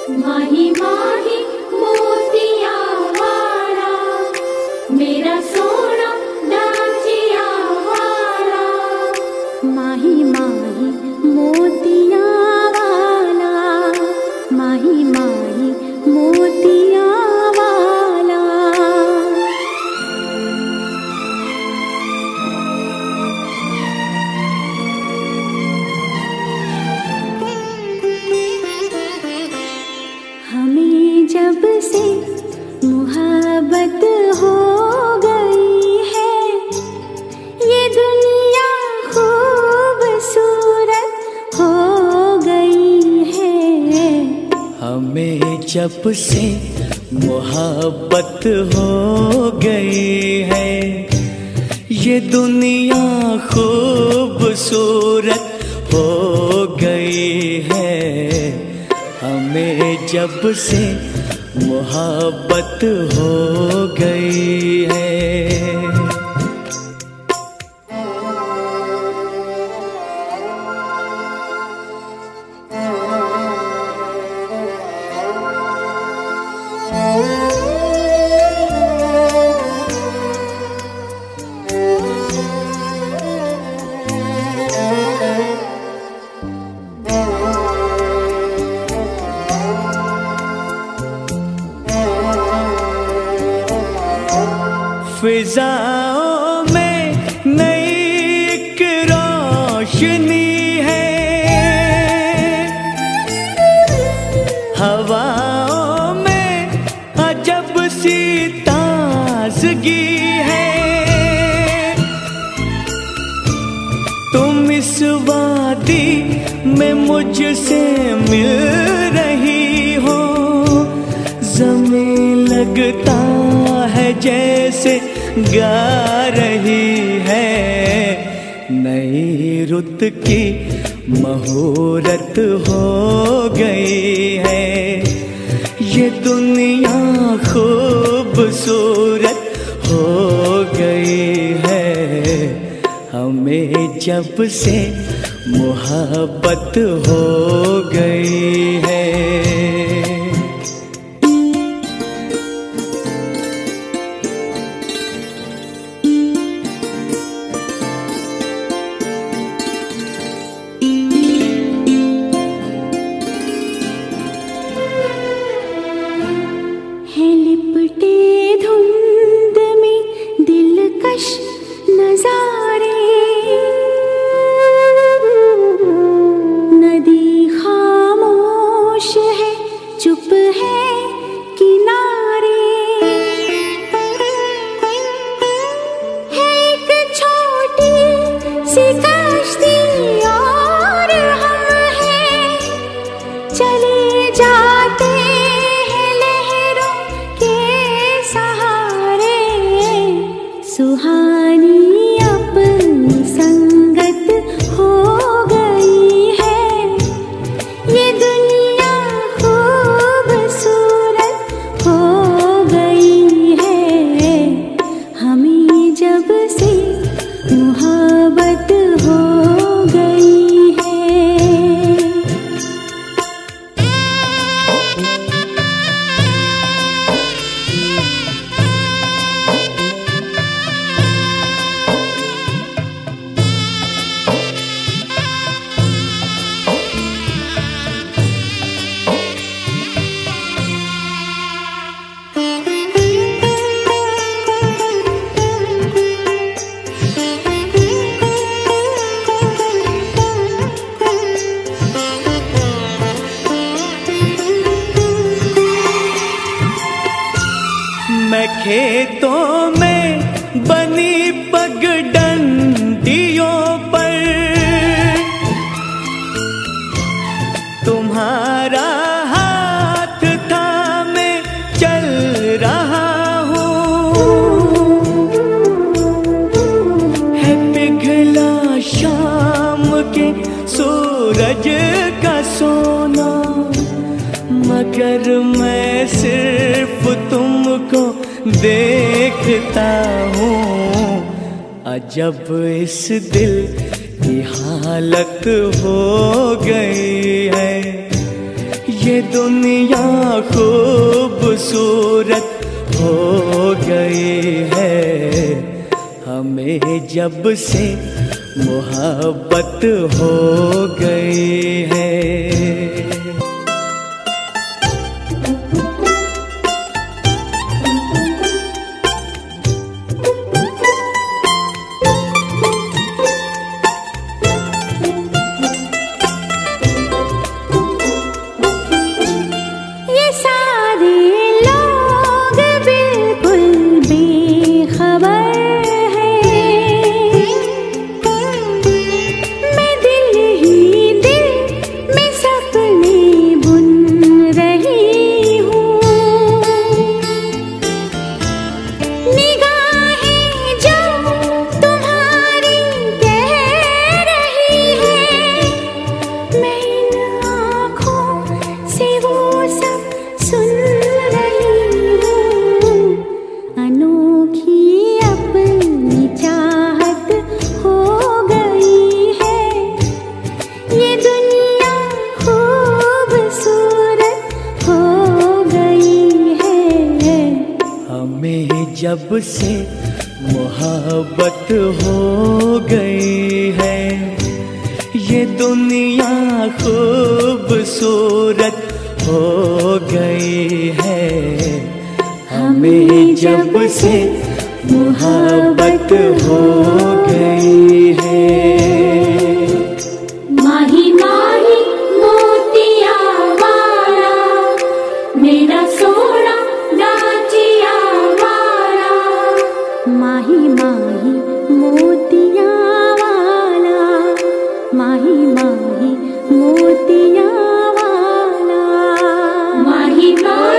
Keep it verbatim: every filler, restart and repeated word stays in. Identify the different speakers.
Speaker 1: माही माही मोतिया वाला, मेरा सोना डांचिया वाला।
Speaker 2: माही माही मोतिया वाला, माही माही मोतिया वाला। हमें जब से मोहब्बत हो गई है, ये दुनिया खूबसूरत हो गई है।
Speaker 3: हमें जब से मोहब्बत हो गई है, ये दुनिया खूबसूरत हो गई है। हमें जब से मोहब्बत हो गई है। फिजाओं में नई एक रोशनी है, हवाओं में अजब सी ताजगी है। तुम इस वादी में मुझसे मिल रही हो, ज़मीन लगता है जैसे गा रही है। नई रुत की मुहूर्त हो गई है, ये दुनिया खूबसूरत हो गई है। हमें जब से मोहब्बत हो गई है। मैं खेतों में बनी पगडंडियों पर तुम्हारा हाथ थामे चल रहा हूँ। है पिघला शाम के सूरज का सोना, मगर मैं सिर्फ तुमको देखता हूँ। अजब इस दिल की हालत हो गई है, ये दुनिया खूबसूरत हो गई है, हमें जब से मोहब्बत हो गई है। जब से मोहब्बत हो गई है, ये दुनिया खूबसूरत हो गई है, हमें जब से मोहब्बत हो गई है।
Speaker 1: माही माही मोतिया वाला मेरा सोना डाचिया वाला,
Speaker 2: माही माही मोतिया वाला, माही माही मोतिया वाला,
Speaker 1: माही माही